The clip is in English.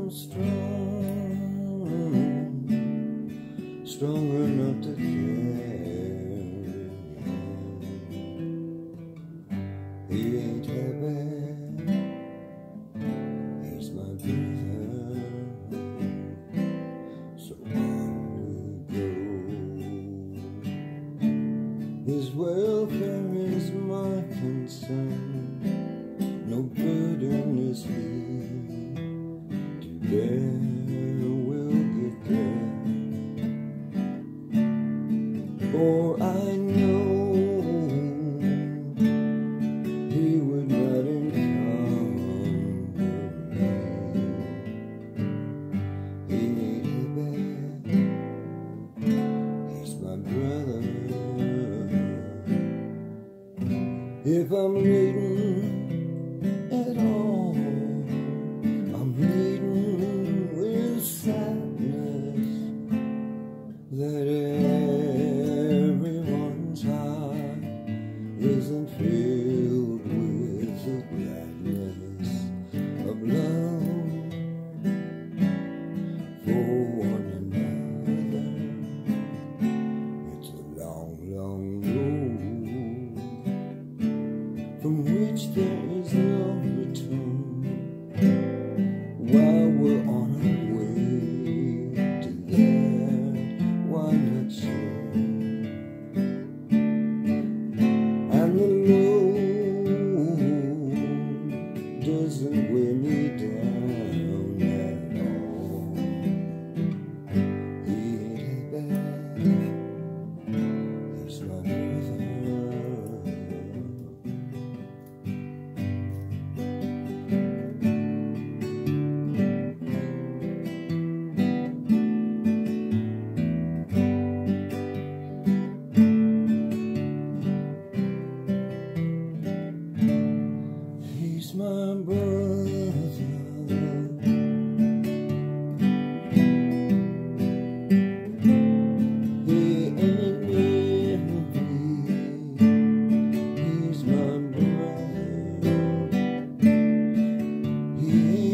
I'm strong enough to carry him. He ain't heavy, he's my brother, so on we go. His welfare is my concern, no burden is he to bear. We'll get there, for I know he would not encumber me. He ain't heavy, he's my brother. If I'm leading at all, I'm leading with sadness that everyone's heart isn't filled with the gladness of love for one another. It's a long, long road from which there is no return. While we're on our way to there, why not share? And the load doesn't weigh me down at all. He ain't heavy, he's my brother. He's my brother. He ain't envy. He's my brother. He